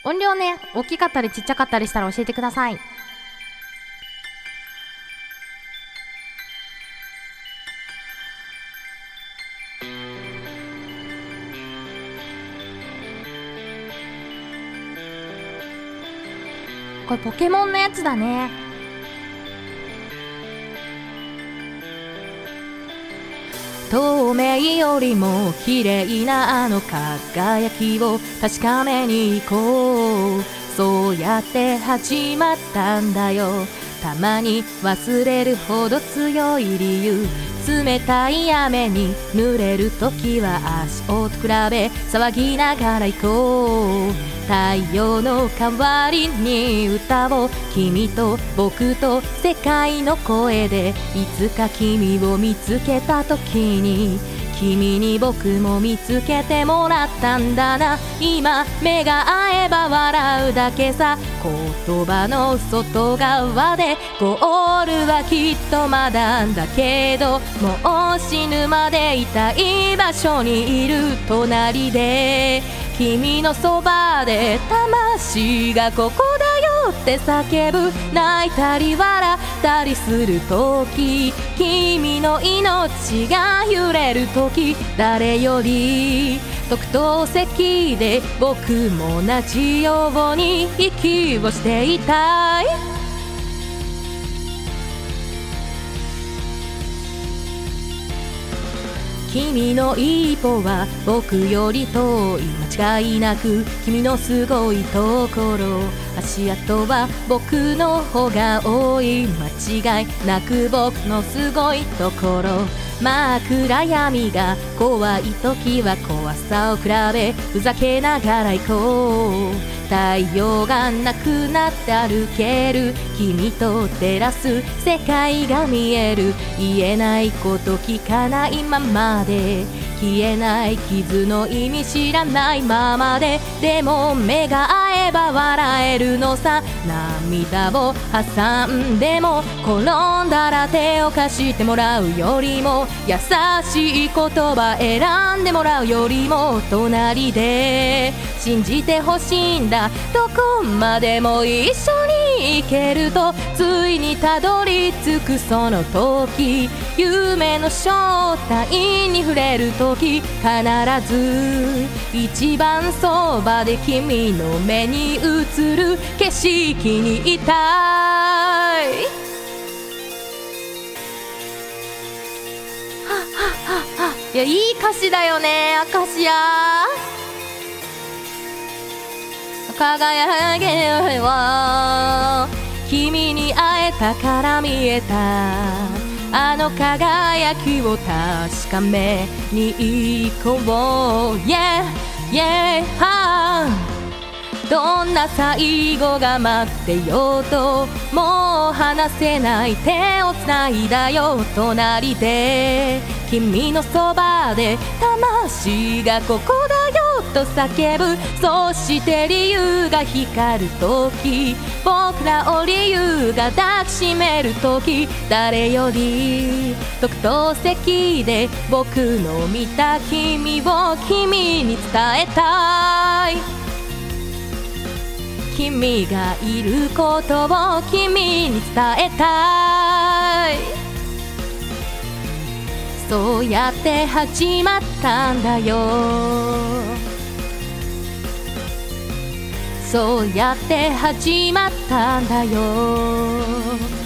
音量ね、大きかったりちっちゃかったりしたら教えてください。これポケモンのやつだね。透明よりも綺麗なあの輝きを確かめに行こう。そうやって始まったんだよ。たまに忘れるほど強い理由。冷たい雨に濡れるときは足音比べ騒ぎながら行こう。太陽の代わりに歌を君と僕と世界の声でいつか君を見つけた時に君に僕も見つけてもらったんだな。今目が合えば笑うだけさ。言葉の外側でゴールはきっとまだだけど、もう死ぬまでいたい場所にいる隣で君のそばで魂がここだよって叫ぶ。泣いたり笑ったりするとき、君の命が揺れるとき、誰より特等席で僕も同じように息をしていたい。君の一歩は僕より遠い間違いなく。君のすごいところ、足跡は僕の方が多い間違いなく。僕のすごいところ、まあ暗闇が怖い時は怖さを比べふざけながら行こう。太陽がなくなって歩ける君と照らす世界が見える。言えないこと聞かないままで、消えない傷の意味知らないままで、でも目が合えば笑えるのさ。涙を挟んでも転んだら手を貸してもらうよりも、優しい言葉選んでもらうよりも、隣で信じてほしいんだ。どこまでも一緒に行けるとついにたどり着くその時、夢の正体に触れる時、必ず一番そばで君の目に映る景色にいたい。いや、いい歌詞だよね、アカシア。輝けは君に会えたから見えた。あの輝きを確かめに行こう。Yeah, yeah, どんな最後が待ってようと、もう離せない手をつないだよ。隣で君のそばで魂がここだよと叫ぶ。そして理由が光る時、僕らを理由が抱きしめる時、誰より特等席で僕の見た君を君に伝えたい。君がいることを君に伝えたい。そうやって始まったんだよ。そうやって始まったんだよ。